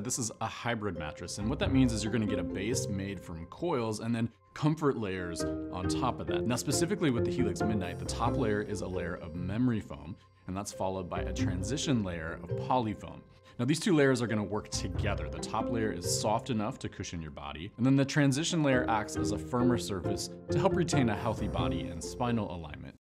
This is a hybrid mattress, and what that means is you're gonna get a base made from coils and then comfort layers on top of that. Now, specifically with the Helix Midnight, the top layer is a layer of memory foam, and that's followed by a transition layer of polyfoam. Now, these two layers are gonna work together. The top layer is soft enough to cushion your body, and then the transition layer acts as a firmer surface to help retain a healthy body and spinal alignment.